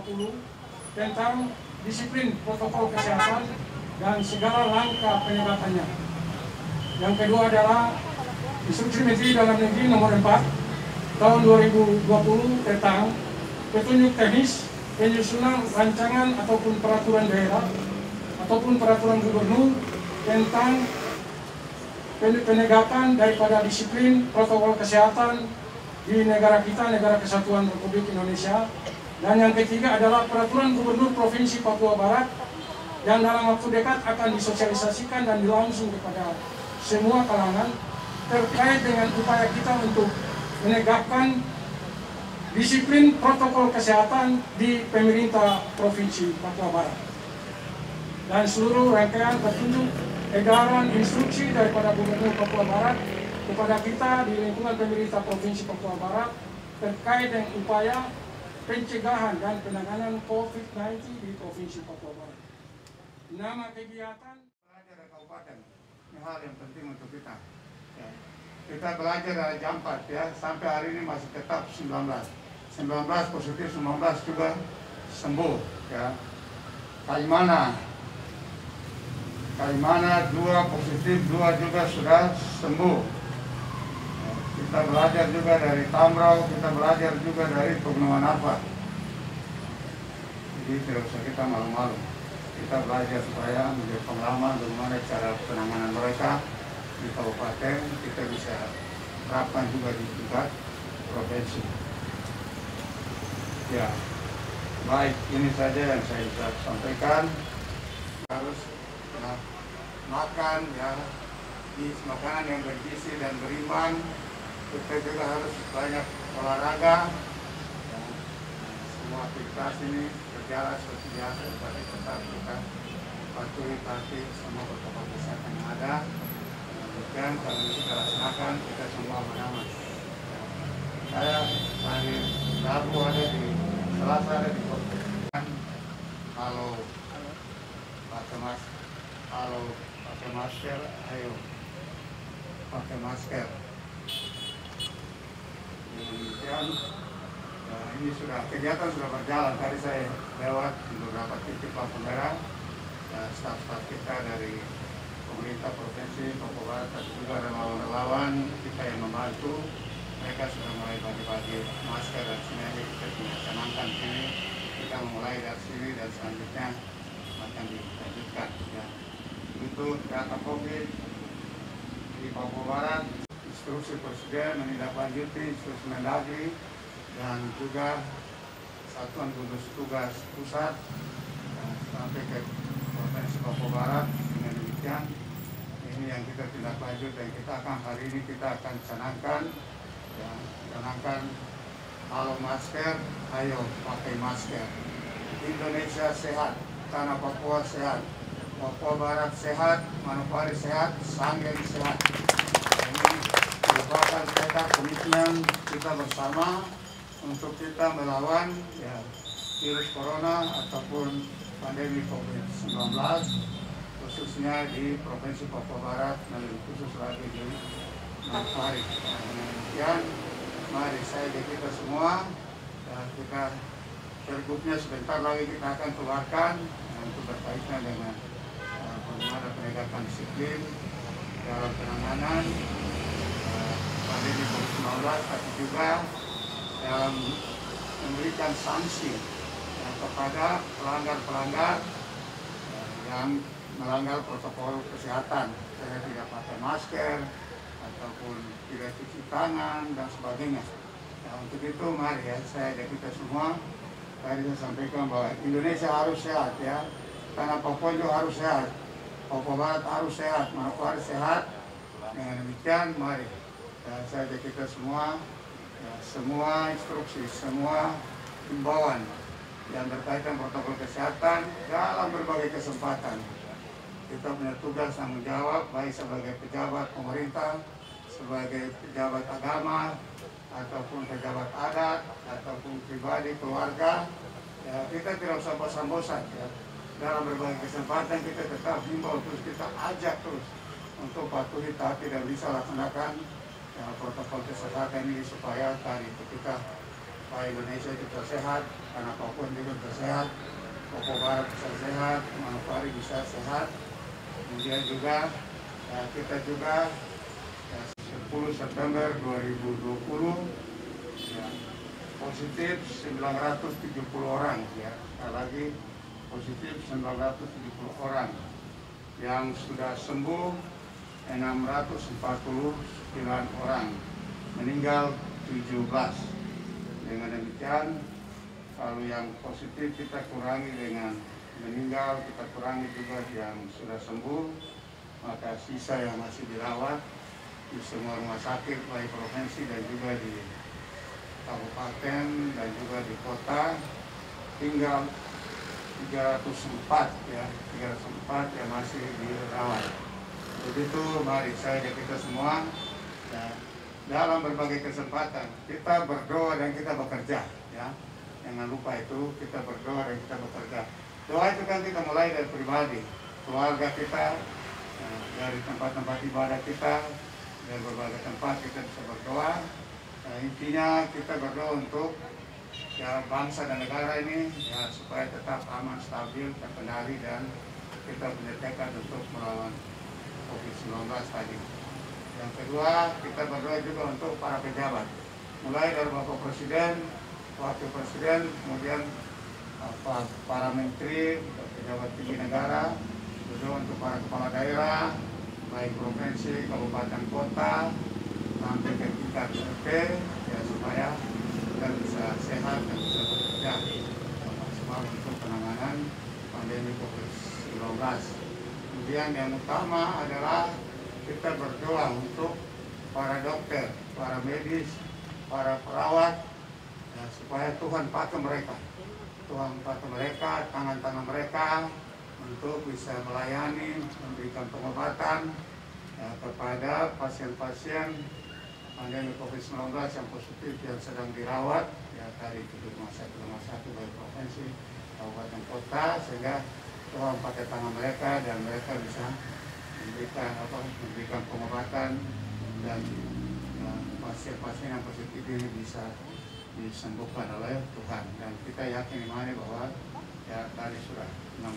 2020 tentang disiplin protokol kesehatan dan segala langkah penegakannya. Yang kedua adalah Instruksi Menteri Dalam Negeri Nomor 4 Tahun 2020 tentang petunjuk teknis penyusunan rancangan ataupun peraturan daerah ataupun peraturan gubernur tentang penegakan daripada disiplin protokol kesehatan di negara kita, Negara Kesatuan Republik Indonesia. Dan yang ketiga adalah peraturan gubernur Provinsi Papua Barat yang dalam waktu dekat akan disosialisasikan dan dilangsung kepada semua kalangan terkait dengan upaya kita untuk menegakkan disiplin protokol kesehatan di pemerintah Provinsi Papua Barat. Dan seluruh rangkaian petunjuk edaran instruksi daripada Gubernur Papua Barat kepada kita di lingkungan pemerintah Provinsi Papua Barat terkait dengan upaya pencegahan dan penanganan COVID-19 di Provinsi Papua Barat. Nama kegiatan belajar dari kabupaten, ini hal yang penting untuk kita. Ya. Kita belajar dari jam 4 ya, sampai hari ini masih tetap 19 positif, 19 juga sembuh ya. Kaimana 2 positif, 2 juga sudah sembuh. Ya. Kita belajar juga dari Tamrau, kita belajar juga dari Pegunungan Arfak. Jadi tidak usah kita malu-malu. Kita belajar supaya menjadi pengalaman bagaimana cara penanganan mereka di kabupaten, kita bisa terapkan juga di tingkat provinsi. Ya, baik, ini saja yang saya bisa sampaikan. Harus makan ya, di makanan yang bergizi dan berimbang. Kita juga harus banyak olahraga. Ya, semua aktivitas ini berjalan seperti biasa, tetapi tetap kita patuhi semua protokol kesehatan yang ada. Dan kalau kita laksanakan, kita semua aman-aman. Saya hari Rabu ada di Selasa ada di Kota. Kalau pakai masker, ayo pakai masker. Kemudian ini kegiatan sudah berjalan. Tadi saya lewat di beberapa titik lampu merah. Staf-staf kita dari pemerintah provinsi Papua Barat dan juga relawan-relawan kita yang membantu, mereka sudah mulai bagi-bagi masker dan sini kita canangkan sini, kita memulai dari sini dan selanjutnya akan dilanjutkan ya. Itu data COVID di Papua Barat, instruksi Presiden menindaklanjuti instruksi Mendagri dan juga Satuan Gugus Tugas Pusat sampai ke Provinsi Papua Barat. Dengan demikian, ini yang kita tindak lanjut dan kita akan hari ini kita akan canangkan ya, halo masker, ayo pakai masker. Indonesia sehat, tanah Papua sehat, Papua Barat sehat, Manokwari sehat, Sanggen sehat. Ini merupakan kita komitmen kita bersama untuk kita melawan ya, virus corona ataupun pandemi COVID-19 khususnya di Provinsi Papua Barat dan lebih khusus lagi di Manokwari. Demikian, mari saya dan kita semua kita pergubnya sebentar lagi kita akan keluarkan untuk berkaitan dengan bagaimana penegakan disiplin dalam penanganan pandemi COVID-19, tapi juga dalam memberikan sanksi kepada pelanggar-pelanggar yang melanggar protokol kesehatan, saya tidak pakai masker ataupun tidak cuci tangan dan sebagainya. Nah, untuk itu mari ya, saya dan kita semua tadi saya sampaikan bahwa Indonesia harus sehat ya, tanah Papua juga harus sehat, Papua Barat harus sehat, Manokwari sehat. Dengan demikian mari ya, saya dan kita semua ya, semua instruksi, semua himbauan yang berkaitan protokol kesehatan dalam berbagai kesempatan. Kita punya tugas tanggung jawab baik sebagai pejabat pemerintah, sebagai pejabat agama, ataupun pejabat adat, ataupun pribadi, keluarga. Ya, kita tidak usah bosan-bosan ya. Dalam berbagai kesempatan kita tetap himbau terus, kita ajak terus untuk patuhi taati dan bisa laksanakan ya, protokol kesehatan ini supaya tadi kita supaya Indonesia juga sehat, karena Papua juga bisa sehat, Papua Barat bisa sehat, Manokwari bisa sehat. Kemudian juga kita juga 10 September 2020 ya, positif 970 orang ya, sekali lagi positif 970 orang, yang sudah sembuh 649 orang, meninggal 17. Dengan demikian, kalau yang positif kita kurangi dengan meninggal, kita kurangi juga yang sudah sembuh, maka sisa yang masih dirawat di semua rumah sakit baik provinsi dan juga di kabupaten dan juga di kota tinggal 304 ya, 304 yang masih dirawat. Begitu, mari saya ajak kita semua ya, dalam berbagai kesempatan kita berdoa dan kita bekerja ya. Jangan lupa itu, kita berdoa dan kita bekerja. Doa itu kan kita mulai dari pribadi, keluarga kita, dari tempat-tempat ibadah kita, dari berbagai tempat kita bisa berdoa. Intinya kita berdoa untuk ya bangsa dan negara ini ya, supaya tetap aman, stabil, terkendali, dan kita punya tekad untuk melawan COVID-19 tadi. Yang kedua, kita berdoa juga untuk para pejabat, mulai dari Bapak Presiden, Wakil Presiden, kemudian para menteri, pejabat tinggi negara, berdoa untuk para kepala daerah, baik provinsi, kabupaten, kota, sampai ke tingkat RT, ya, supaya kita bisa sehat dan bisa bekerja maksimal untuk penanganan pandemi COVID-19. Kemudian yang utama adalah kita berdoa untuk para dokter, para medis, para perawat, ya, supaya Tuhan pakai mereka. Tuhan pakai mereka, tangan-tangan mereka untuk bisa melayani, memberikan pengobatan ya, kepada pasien-pasien pandemi COVID-19 yang positif yang sedang dirawat ya, dari rumah sakit baik provinsi, kabupaten, kota, sehingga Tuhan pakai tangan mereka dan mereka bisa memberikan pengobatan dan ya, pasien-pasien yang positif ini bisa disembuhkan oleh Tuhan. Dan kita yakin imani bahwa ya tadi sudah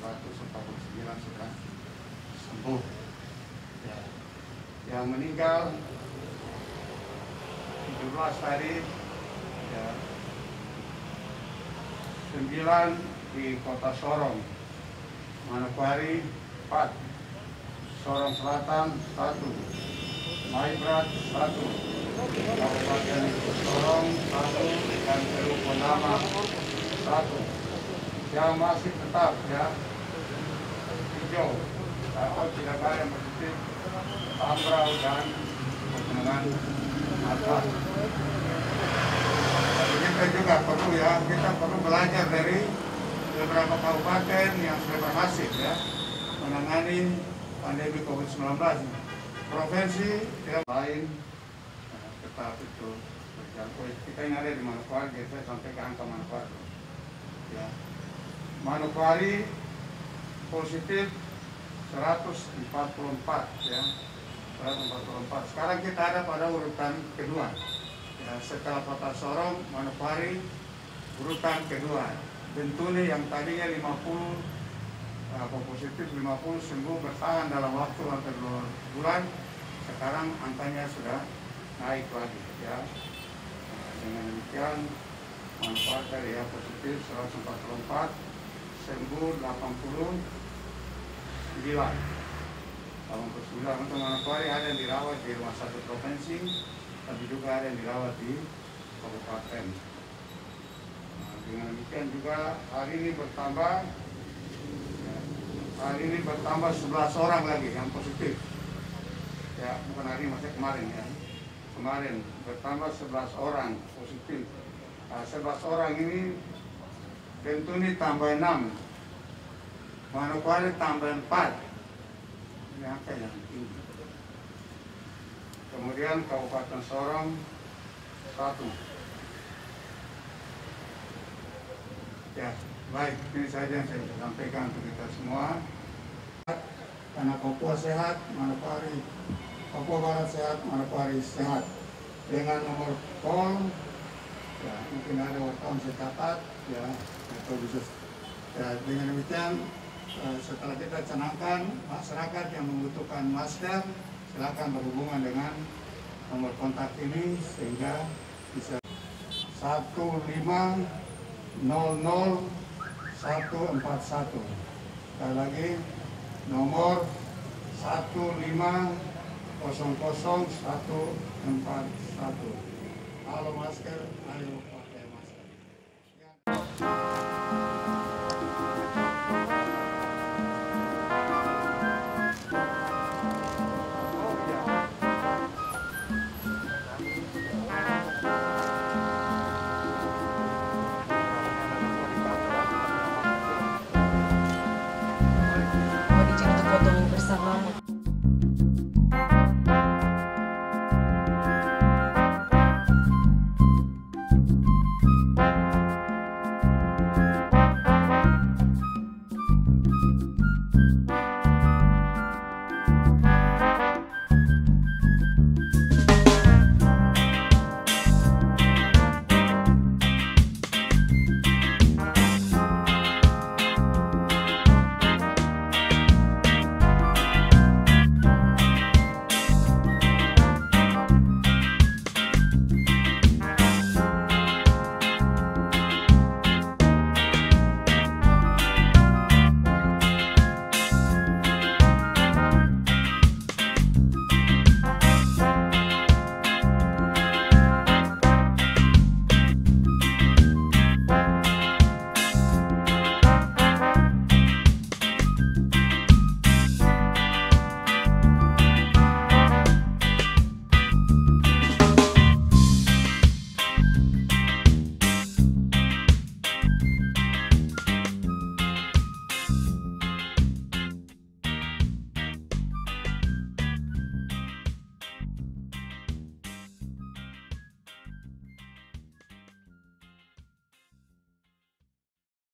649 sudah sembuh ya. Yang meninggal 17 tadi ya, 9 di kota Sorong, Manokwari 4, Sorong Selatan 1, Maibrat 1, Kabupaten Sorong 1, dan Teluk Pondama 1. Yang masih tetap ya hijau atau tidak ada yang positif, Tambrau dan Pegunungan Atas. Kita juga perlu ya, kita perlu belajar dari beberapa kabupaten yang sudah berhasil ya menangani pandemi COVID-19. Provinsi yang lain tetap itu berjangkau. Kita ini ada di Manokwari, saya sampai ke angka Manokwari. Ya. Manokwari positif 144 ya, 144. Sekarang kita ada pada urutan kedua. Ya, setelah Kota Sorong, Manokwari urutan kedua. Bentuni yang tadinya 50 positif 50 sembuh bertahan dalam waktu hampir 2 bulan, sekarang angkanya sudah naik lagi ya. Dengan demikian Manokwari tadi ya positif 144, sembuh 89. Untuk Manokwari ada yang dirawat di rumah sakit provinsi, tapi juga ada yang dirawat di kabupaten. Dengan demikian juga hari ini bertambah 11 orang lagi yang positif. Ya, bukan hari ini, maksudnya kemarin ya. Kemarin bertambah 11 orang positif. 11 orang ini Bentuni tambah 6, Manokwari tambah 4. Ini angka yang tinggi. Kemudian Kabupaten Sorong 1. Ya, baik, ini saja yang saya sampaikan untuk kita semua. Karena Papua sehat, Manokwari, Papua Barat sehat, Manokwari sehat. Dengan nomor call Ya, mungkin ada wartawan saya catat, ya, atau bisa. Ya, dengan demikian, setelah kita canangkan masyarakat yang membutuhkan masker, silakan berhubungan dengan nomor kontak ini sehingga bisa 1500141. Sekali lagi nomor 1500141. Halo masker, ayo.